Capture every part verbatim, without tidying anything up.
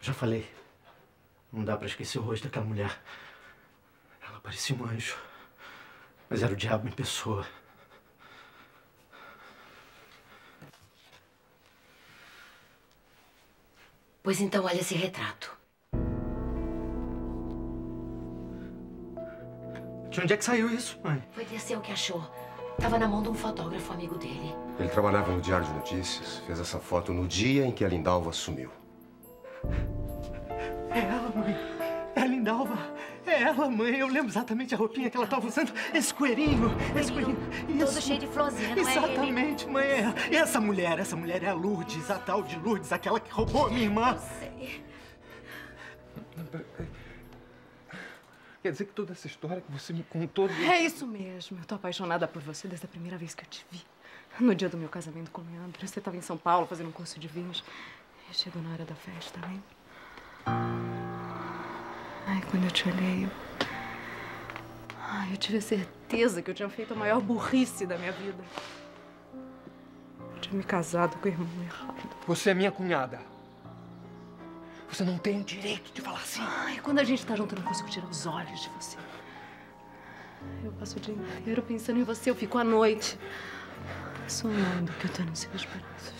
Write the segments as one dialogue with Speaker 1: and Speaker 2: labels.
Speaker 1: Já falei. Não dá pra esquecer o rosto daquela mulher. Ela parecia um anjo. Mas era o diabo em pessoa.
Speaker 2: Pois então, olha esse retrato.
Speaker 1: De onde é que saiu isso, mãe?
Speaker 2: Foi descer o que achou. Tava na mão de um fotógrafo amigo dele.
Speaker 3: Ele trabalhava no Diário de Notícias. Fez essa foto no dia em que a Lindalva sumiu.
Speaker 1: É ela, mãe. É a Lindalva. É ela, mãe. Eu lembro exatamente a roupinha que ela estava usando. Esse coelhinho. Esse coelhinho.
Speaker 2: Todo isso. Cheio de florzinha, não
Speaker 1: exatamente,
Speaker 2: é ele?
Speaker 1: Mãe. É. E essa mulher, essa mulher é a Lourdes, a tal de Lourdes, aquela que roubou a minha irmã.
Speaker 2: Eu sei.
Speaker 4: Quer dizer que toda essa história que você me contou...
Speaker 5: É isso mesmo. Eu tô apaixonada por você desde a primeira vez que eu te vi. No dia do meu casamento com o Leandro. Você estava em São Paulo fazendo um curso de vinhos. E chegou na hora da festa, lembra? Ai, quando eu te olhei, eu... Ai, eu tive certeza que eu tinha feito a maior burrice da minha vida. Eu tinha me casado com o irmão errado.
Speaker 4: Você é minha cunhada. Você não tem o direito de falar assim.
Speaker 5: Ai, quando a gente tá junto, eu não consigo tirar os olhos de você. Eu passo o dia inteiro pensando em você. Eu fico à noite sonhando que eu tô nos seus braços.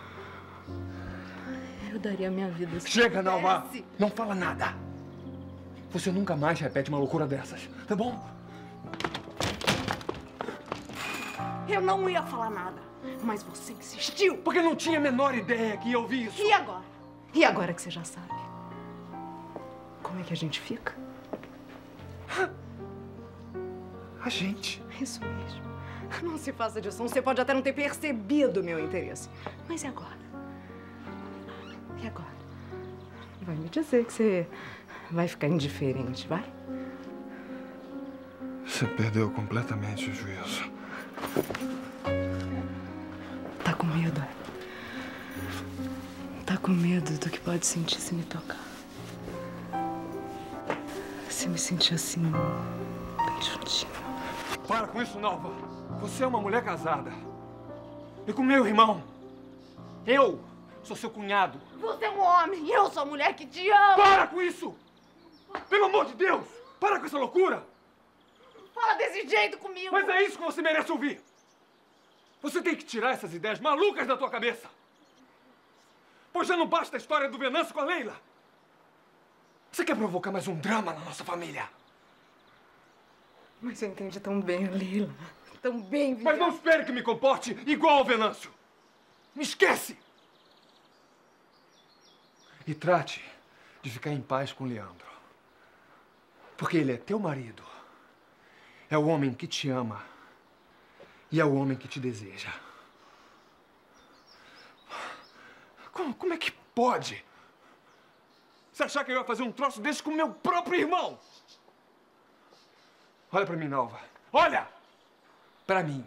Speaker 5: Eu daria a minha vida se
Speaker 4: Chega, Nalva! Não fala nada. Você nunca mais repete uma loucura dessas, tá bom?
Speaker 5: Eu não ia falar nada, mas você insistiu.
Speaker 4: Porque não tinha a menor ideia que ia ouvir isso.
Speaker 5: E agora? E agora que você já sabe? Como é que a gente fica?
Speaker 4: A gente?
Speaker 5: Isso mesmo. Não se faça de som. Você pode até não ter percebido o meu interesse. Mas e agora? E agora? Vai me dizer que você vai ficar indiferente, vai?
Speaker 4: Você perdeu completamente o juízo.
Speaker 5: Tá com medo? Tá com medo do que pode sentir se me tocar? Se me sentir assim, bem juntinho.
Speaker 4: Para com isso, Nalva. Você é uma mulher casada. E com meu irmão. Eu sou seu cunhado.
Speaker 5: Você é um homem e eu sou a mulher que te ama.
Speaker 4: Para com isso! Pelo amor de Deus! Para com essa loucura!
Speaker 5: Fala desse jeito comigo!
Speaker 4: Mas é isso que você merece ouvir! Você tem que tirar essas ideias malucas da tua cabeça! Pois já não basta a história do Venâncio com a Leila! Você quer provocar mais um drama na nossa família?
Speaker 5: Mas você entende tão bem a Leila. Tão bem, Viviane.
Speaker 4: Mas não espere que me comporte igual ao Venâncio! Me esquece! E trate de ficar em paz com o Leandro. Porque ele é teu marido. É o homem que te ama. E é o homem que te deseja. Como, como é que pode? Você achar que eu ia fazer um troço desse com meu próprio irmão? Olha pra mim, Nalva. Olha! Pra mim.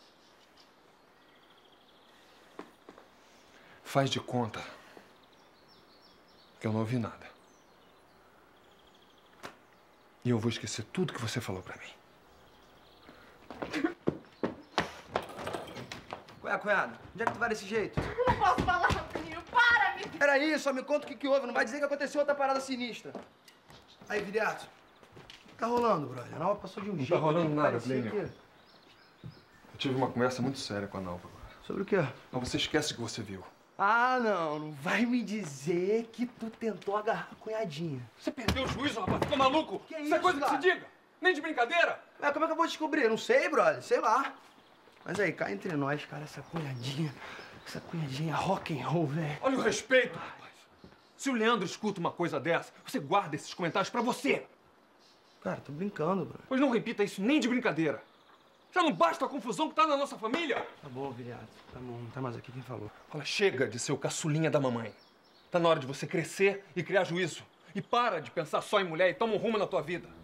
Speaker 4: Faz de conta que eu não ouvi nada. E eu vou esquecer tudo que você falou pra mim.
Speaker 6: Qual é, cunhado? Onde é que tu vai desse jeito?
Speaker 5: Eu não posso falar, filho. Para, me...
Speaker 6: Peraí, só me conta o que, que houve. Não vai dizer que aconteceu outra parada sinistra. Aí, Viriato. O que tá rolando, brother? A Nalva passou de um
Speaker 4: Não
Speaker 6: jeito.
Speaker 4: tá rolando
Speaker 6: que
Speaker 4: nada,
Speaker 6: parecia
Speaker 4: Plínio.
Speaker 6: que-
Speaker 4: Eu tive uma conversa muito séria com a Nalva agora.
Speaker 6: Sobre o quê?
Speaker 4: Não, você esquece o que você viu.
Speaker 6: Ah, não. Não vai me dizer que tu tentou agarrar a cunhadinha.
Speaker 4: Você perdeu o juízo, rapaz. Ficou maluco?
Speaker 6: Que
Speaker 4: isso é
Speaker 6: isso,
Speaker 4: coisa que
Speaker 6: cara?
Speaker 4: se diga. Nem de brincadeira.
Speaker 6: Mas como é que eu vou descobrir? Não sei, brother. Sei lá. Mas aí, cá entre nós, cara, essa cunhadinha... Essa cunhadinha é rock and roll, velho.
Speaker 4: Olha o respeito, rapaz. Se o Leandro escuta uma coisa dessa, você guarda esses comentários pra você.
Speaker 6: Cara, tô brincando, brother.
Speaker 4: Pois não repita isso nem de brincadeira. Já não basta a confusão que tá na nossa família?
Speaker 6: Tá bom, Viriato. Tá bom. Não tá mais aqui quem falou.
Speaker 4: Olha, chega de ser o caçulinha da mamãe. Tá na hora de você crescer e criar juízo. E para de pensar só em mulher e toma um rumo na tua vida.